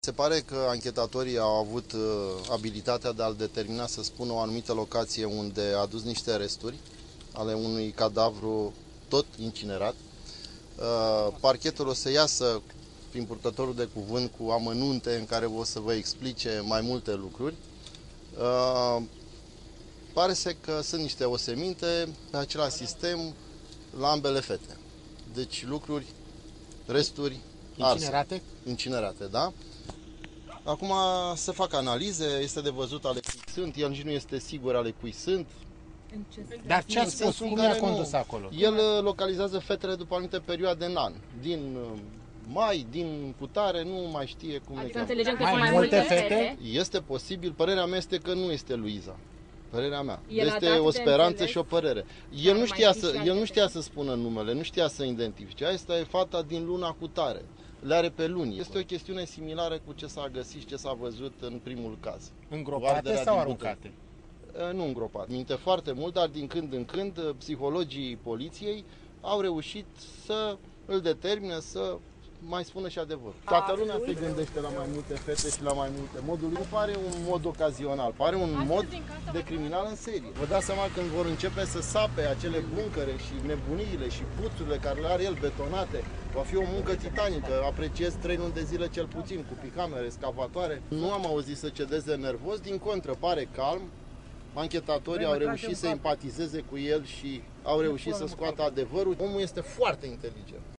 Se pare că anchetatorii au avut abilitatea de a-l determina să spună o anumită locație unde a dus niște resturi ale unui cadavru tot incinerat. Parchetul o să iasă prin purtătorul de cuvânt cu amănunte în care o să vă explice mai multe lucruri. Pare că sunt niște oseminte pe același sistem la ambele fete. Deci lucruri, resturi incinerate? Incinerate, da? Acum se fac analize, este de văzut ale cui sunt, el nici nu este sigur ale cui sunt. Dar ce a spus? Cum i-a condus acolo? El localizează fetele după anumite perioade în an. Din mai, din cutare, nu mai știe cum adică le cheamă. mai multe fete? Este posibil, părerea mea este că nu este Luiza. Părerea mea. Este o speranță și o părere. El nu știa să spună numele, nu știa să identifice. Asta e fata din luna cutare. Le are pe luni. Este o chestiune similară cu ce s-a găsit și ce s-a văzut în primul caz. Îngropate sau aruncate? Nu îngropate. Minte foarte mult, dar din când în când psihologii poliției au reușit să îl determine să mai spună și adevărul. Toată lumea se gândește la mai multe fete și la mai multe moduri. Nu pare un mod ocazional, pare un mod de criminal în serie. Vă dați seama când vor începe să sape acele buncăre și nebuniile și puțurile care le are el betonate, va fi o muncă titanică. Apreciez 3 luni de zile cel puțin, cu picamere, scavatoare. Nu am auzit să cedeze nervos, din contră, pare calm. Anchetatorii au reușit să empatizeze cu el și au reușit să scoată adevărul. Omul este foarte inteligent.